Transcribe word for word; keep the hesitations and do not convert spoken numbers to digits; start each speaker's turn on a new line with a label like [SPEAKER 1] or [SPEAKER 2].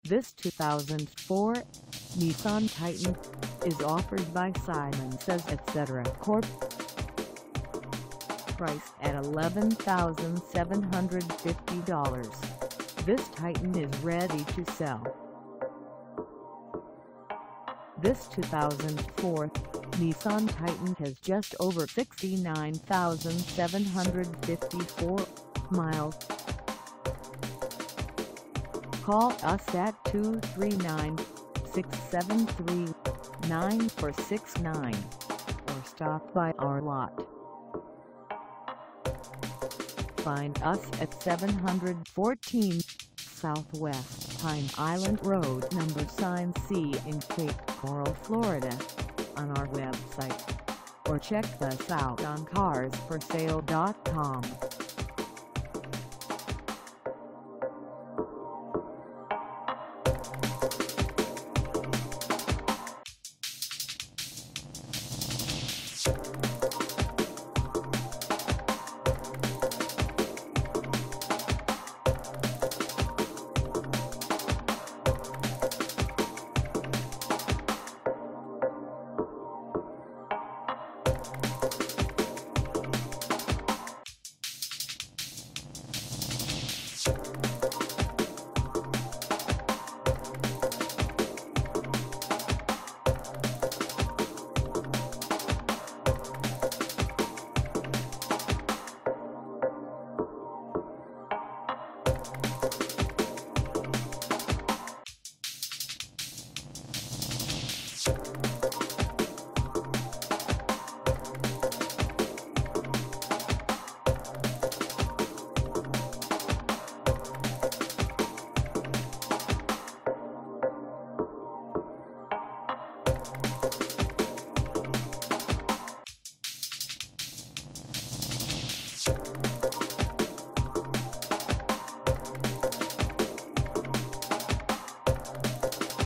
[SPEAKER 1] This two thousand four Nissan Titan is offered by Simon Says Etc Corp. Priced at eleven thousand seven hundred fifty dollars, this Titan is ready to sell. This two thousand four Nissan Titan has just over sixty-nine thousand seven hundred fifty-four miles. Call us at two three nine, six seven three, nine four six nine or stop by our lot. Find us at seven fourteen Southwest Pine Island Road, number sign C in Cape Coral, Florida, on our website, or check us out on cars for sale dot com.
[SPEAKER 2] You